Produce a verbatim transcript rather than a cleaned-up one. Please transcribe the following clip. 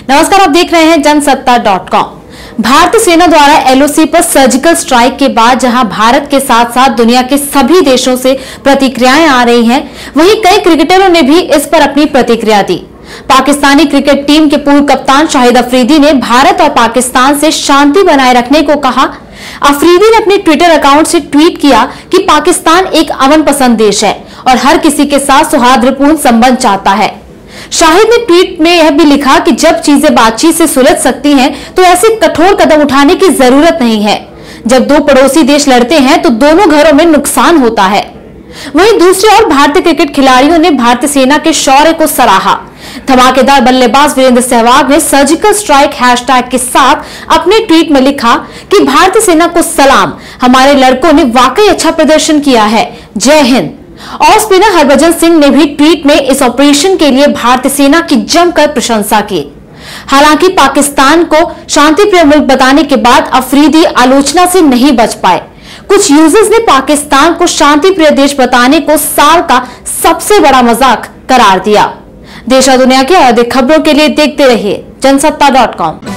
नमस्कार, आप देख रहे हैं जनसत्ता डॉट कॉम। भारतीय सेना द्वारा एलओसी पर सर्जिकल स्ट्राइक के बाद जहां भारत के साथ साथ दुनिया के सभी देशों से प्रतिक्रियाएं आ रही हैं, वहीं कई क्रिकेटरों ने भी इस पर अपनी प्रतिक्रिया दी। पाकिस्तानी क्रिकेट टीम के पूर्व कप्तान शाहिद अफरीदी ने भारत और पाकिस्तान से शांति बनाए रखने को कहा। अफरीदी ने अपने ट्विटर अकाउंट से ट्वीट किया कि पाकिस्तान एक अमन पसंद देश है और हर किसी के साथ सौहार्दपूर्ण संबंध चाहता है। शाहिद ने ट्वीट में यह भी लिखा कि जब चीजें बातचीत से सुलझ सकती हैं, तो ऐसे कठोर कदम उठाने की जरूरत नहीं है। जब दो पड़ोसी देश लड़ते हैं तो दोनों घरों में नुकसान होता है। वहीं दूसरी ओर भारतीय क्रिकेट खिलाड़ियों ने भारतीय सेना के शौर्य को सराहा। धमाकेदार बल्लेबाज वीरेंद्र सहवाग ने सर्जिकल स्ट्राइक हैशटैग के साथ अपने ट्वीट में लिखा कि भारतीय सेना को सलाम, हमारे लड़कों ने वाकई अच्छा प्रदर्शन किया है, जय हिंद। और स्पिनर हरभजन सिंह ने भी ट्वीट में इस ऑपरेशन के लिए भारतीय सेना की जमकर प्रशंसा की। हालांकि पाकिस्तान को शांतिप्रिय मुल्क बताने के बाद अफरीदी आलोचना से नहीं बच पाए। कुछ यूजर्स ने पाकिस्तान को शांतिप्रिय देश बताने को साल का सबसे बड़ा मजाक करार दिया। देश और दुनिया की अधिक खबरों के लिए देखते रहिए जनसत्ता डॉट कॉम।